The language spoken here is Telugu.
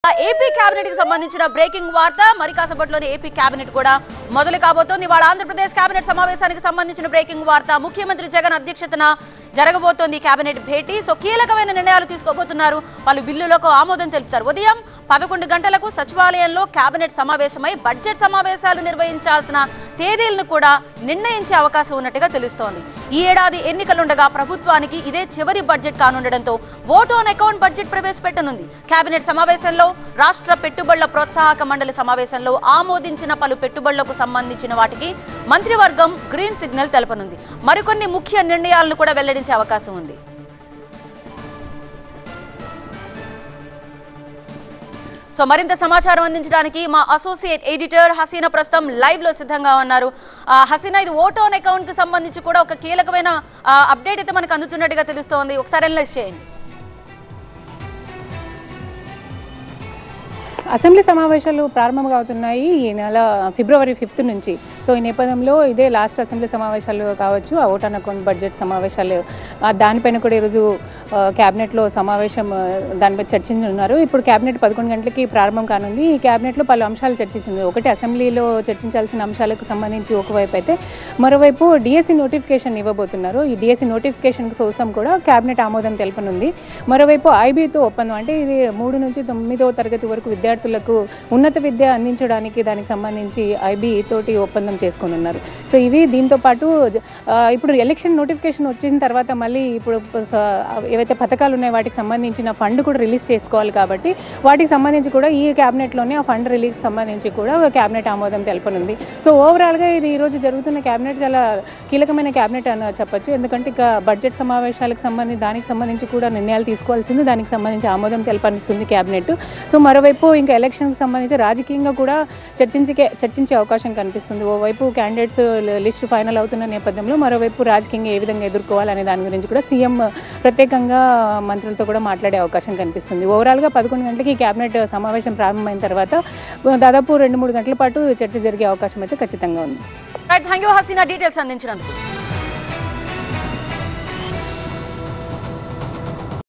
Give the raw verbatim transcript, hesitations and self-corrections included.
ఏపీ కేబినెట్ కి సంబంధించిన బ్రేకింగ్ వార్త మరి కాసేపట్లోనే ఏపీ కేబినెట్ కూడా మొదలు కాబోతోంది. ఇవాళ ఆంధ్రప్రదేశ్ కేబినెట్ సమావేశానికి సంబంధించిన బ్రేకింగ్ వార్త. ముఖ్యమంత్రి జగన్ అధ్యక్షతన జరగబోతోంది కేబినెట్ భేటీ. సో కీలకమైన నిర్ణయాలు తీసుకోబోతున్నారు. వాళ్ళు బిల్లులకు ఆమోదం తెలుపుతారు. ఉదయం పదకొండు గంటలకు సచివాలయంలో కేబినెట్ సమావేశమై బడ్జెట్ సమావేశాలు నిర్వహించాల్సిన తేదీలను కూడా నిర్ణయించే అవకాశం ఉన్నట్టుగా తెలుస్తోంది. ఈ ఏడాది ఎన్నికలుండగా ప్రభుత్వానికి ఇదే చివరి బడ్జెట్ కానుండడంతో ఓట్ ఆన్ అకౌంట్ బడ్జెట్ ప్రవేశపెట్టనుంది. కేబినెట్ సమావేశంలో రాష్ట్ర పెట్టుబడుల ప్రోత్సాహక మండలి సమావేశంలో ఆమోదించిన పలు పెట్టుబడులకు సంబంధించిన వాటికి మంత్రివర్గం గ్రీన్ సిగ్నల్ తెలపనుంది. మరికొన్ని ముఖ్య నిర్ణయాలను కూడా వెల్లడించే అవకాశం ఉంది. సో మరింత సమాచారం అందించడానికి మా అసోసియేట్ ఎడిటర్ హసీనా ప్రస్తుతం లైవ్ లో సిద్ధంగా ఉన్నారు. హసీనా, ఇది ఓట్ ఆన్ అకౌంట్ కి సంబంధించి కూడా ఒక కీలకమైన అప్డేట్ అయితే మనకు అందుతున్నట్టుగా తెలుస్తోంది. ఒకసారి అనలైజ్ చేయండి. అసెంబ్లీ సమావేశాలు ప్రారంభంగా అవుతున్నాయి ఈ నెల ఫిబ్రవరి ఫిఫ్త్ నుంచి. సో ఈ నేపథ్యంలో ఇదే లాస్ట్ అసెంబ్లీ సమావేశాలు కావచ్చు, ఆ ఓట్ ఆన్ అకౌంట్ బడ్జెట్ సమావేశాలు దానిపైన కూడా ఈరోజు క్యాబినెట్లో సమావేశం దానిపై చర్చించున్నారు. ఇప్పుడు క్యాబినెట్ పదకొండు గంటలకి ప్రారంభం కానుంది. ఈ క్యాబినెట్లో పలు అంశాలు చర్చించింది. ఒకటి అసెంబ్లీలో చర్చించాల్సిన అంశాలకు సంబంధించి ఒకవైపు అయితే, మరోవైపు డిఎస్సి నోటిఫికేషన్ ఇవ్వబోతున్నారు. ఈ డిఎస్సి నోటిఫికేషన్ కోసం కూడా క్యాబినెట్ ఆమోదం తెలపనుంది. మరోవైపు ఐబీతో ఒప్పందం, అంటే ఇది మూడు నుంచి తొమ్మిదవ తరగతి వరకు విద్యార్థులకు ఉన్నత విద్య అందించడానికి దానికి సంబంధించి ఐబీ తోటి ఒప్పందం చేసుకొని ఉన్నారు. సో ఇవి దీంతో పాటు ఇప్పుడు ఎలక్షన్ నోటిఫికేషన్ వచ్చిన తర్వాత మళ్ళీ ఇప్పుడు ఏవైతే పథకాలు ఉన్నాయో వాటికి సంబంధించిన ఫండ్ కూడా రిలీజ్ చేసుకోవాలి. కాబట్టి వాటికి సంబంధించి కూడా ఈ క్యాబినెట్లోనే ఆ ఫండ్ రిలీజ్ సంబంధించి కూడా క్యాబినెట్ ఆమోదం తెలపనుంది. సో ఓవరాల్గా ఇది ఈరోజు జరుగుతున్న క్యాబినెట్ చాలా కీలకమైన క్యాబినెట్ అని చెప్పచ్చు. ఎందుకంటే ఇక బడ్జెట్ సమావేశాలకు సంబంధించి దానికి సంబంధించి కూడా నిర్ణయాలు తీసుకోవాల్సింది, దానికి సంబంధించి ఆమోదం తెలపాల్సింది క్యాబినెట్. సో మరోవైపు ఇంకా ఎలక్షన్కి సంబంధించి రాజకీయంగా కూడా చర్చించే చర్చించే అవకాశం కనిపిస్తుంది. ఓవైపు క్యాండిడేట్స్ లిస్ట్ ఫైనల్ అవుతున్న నేపథ్యంలో మరోవైపు రాజకీయంగా ఏ విధంగా ఎదుర్కోవాలనే దాని గురించి కూడా సీఎం ప్రత్యేకంగా మంత్రులతో కూడా మాట్లాడే అవకాశం కనిపిస్తుంది. ఓవరాల్గా పదకొండు గంటలకి క్యాబినెట్ సమావేశం ప్రారంభమైన తర్వాత దాదాపు రెండు మూడు గంటల పాటు చర్చ జరిగే అవకాశం అయితే ఖచ్చితంగా ఉంది. థ్యాంక్ యూ హసీనా, డీటెయిల్స్ అందించినందుకు.